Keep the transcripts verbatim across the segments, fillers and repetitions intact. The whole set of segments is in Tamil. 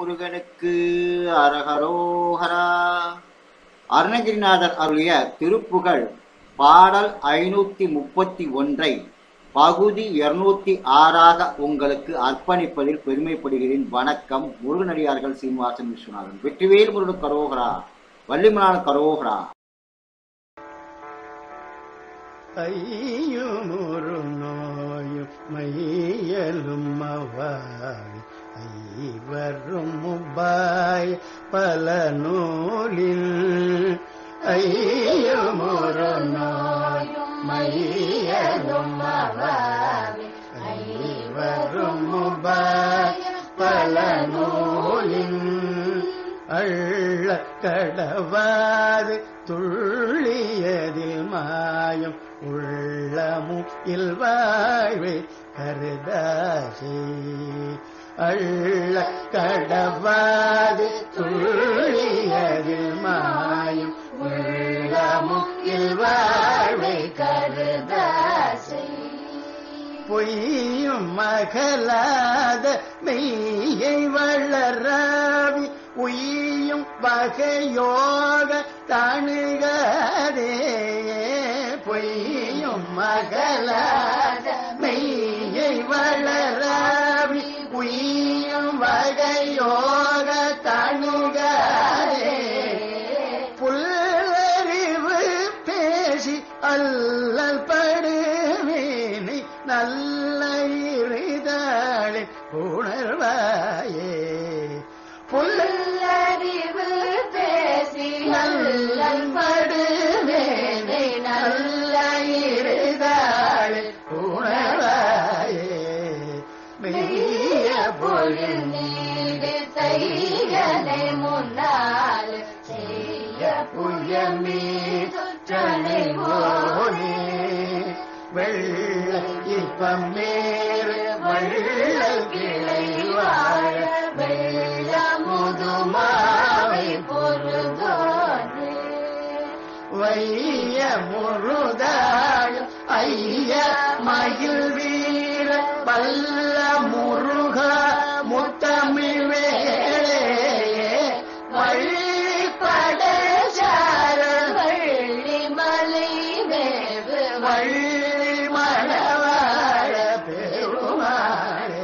முருகனுக்கு அரகரோஹரா. அருணகிரிநாதர் அருளிய திருப்புகழ் பாடல் ஐநூத்தி முப்பத்தி ஒன்றை பகுதி இருநூத்தி ஆறாக உங்களுக்கு அர்ப்பணிப்பதில் பெருமைப்படுகிறேன். வணக்கம். முருகனடியார்கள் சீனிவாசன் விஸ்வநாதன். வெற்றிவேல் முருகனுக்கு கரோகரா, வள்ளிமலான கரோகரா. ஐயுமொரு நோயும் மையலும் அவாய் ஐவரும் முபாய் பல நூலில். ஐயுமொரு நோயும் மையலும் அவாய் ஐவரும் முபாய் பல நூலில். அள்ள கடவாது துள்ளியதில் மாயம் உள்ளமும் இல்வாழ்வை கருதாசை. அள்ள கடவாது துள்ளியதில் மாயம் உள்ளமும் இல்வாழ்வை கருதாசை. பொய்யும் மகளாத மெய்யை வளராவி உய்யும் வகையோக தணுகதே. பொய்யும் மகளாத மெய்யை வளராவி உய்யும் வகையோக தணுகதே. புல்லறிவு பேசி அல்லல் படுவேனை நல்ல இருதாளே உணர்வாயே. புல்லறிவு பேசி நல்லல் படுவேனை நல்ல இருதாளே உணர்வாயே. மெய்ய பொருள் நீடு செய்யலை முன்னால் செய்ய புயமே துணைவோனே. வெள்ள இப்பம் மேறு வள்ளல் கிளை வாழ வெள்ள முதுமாவை பொருதோனே. வைய முருதாயும் ஐய மகிழ் வீர வல்ல முருக முத்தமிழ் வேளே. வள்ளிப்பட சார வள்ளி மலை மேவு வள்ளி மணவாழ பெருமாளே.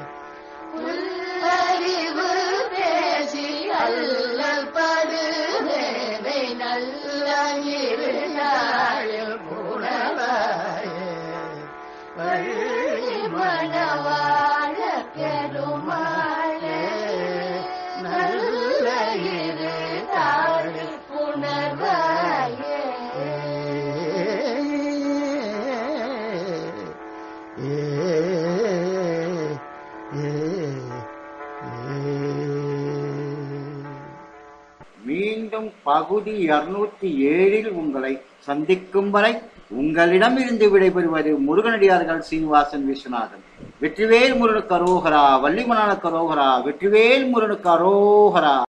புல்லறிவு பேசி அல்லல் படுவேனை நல்ல இருநாளில் புணவாயே. வள்ளி மணவாழ பெருமாளே நல்ல இருநாளில் புணர்வாயே. மீண்டும் பகுதி இருநூத்தி ஏழில் உங்களை சந்திக்கும் வரை உங்களிடமிருந்து விடைபெறுவது முருகனடியார்கள் சீனிவாசன் விஸ்வநாதன். வெற்றிவேல் முருகனுக்கு கரோகரா, வள்ளிமலான கரோகரா. வெற்றிவேல் முருகனுக்கு கரோகரா.